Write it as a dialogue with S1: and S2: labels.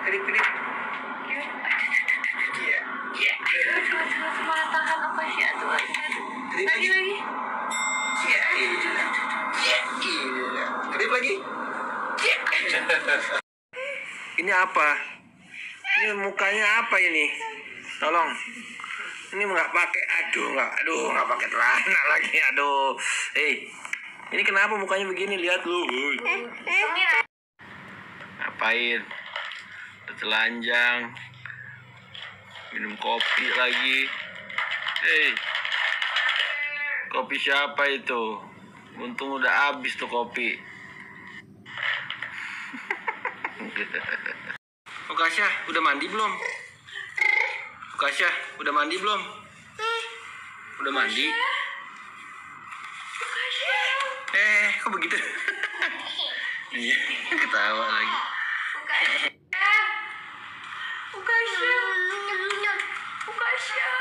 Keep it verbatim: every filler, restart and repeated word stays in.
S1: kedip-kedip. Iya. Iya.
S2: Malah tahan apa sih? Aduh, aduh.
S1: Kedip
S2: Lagi, lagi.
S1: Iya. Iya. Iya. Kedip lagi. Iya. Ini apa? Ini mukanya apa ini? Tolong. Ini nggak pakai, aduh nggak, aduh nggak pakai celana lagi, aduh. Hei, ini kenapa mukanya begini? Lihat lu. Ngapain? Telanjang, minum kopi lagi. Hei, kopi siapa itu? Untung udah habis tuh kopi. Oh Kasya, udah mandi belum? Kasya, udah mandi belum? Udah mandi? Eh, kok begitu? Iya, ketawa lagi.
S2: Ukasya, Ukasya,